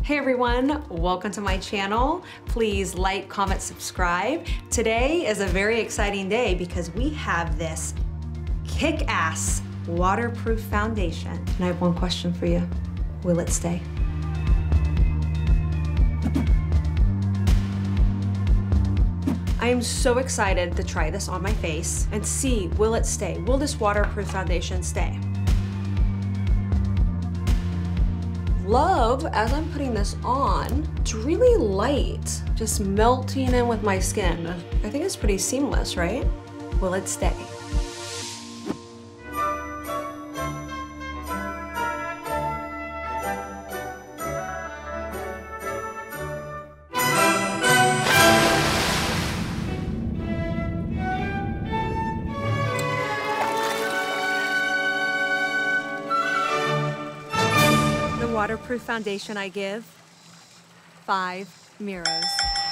Hey everyone, welcome to my channel. Please like, comment, subscribe. Today is a very exciting day because we have this kick-ass waterproof foundation. And I have one question for you. Will it stay? I am so excited to try this on my face and see, will it stay? Will this waterproof foundation stay? Love, as I'm putting this on, it's really light, just melting in with my skin. I think it's pretty seamless, right? Will it stay? Waterproof foundation I give 5 mirrors.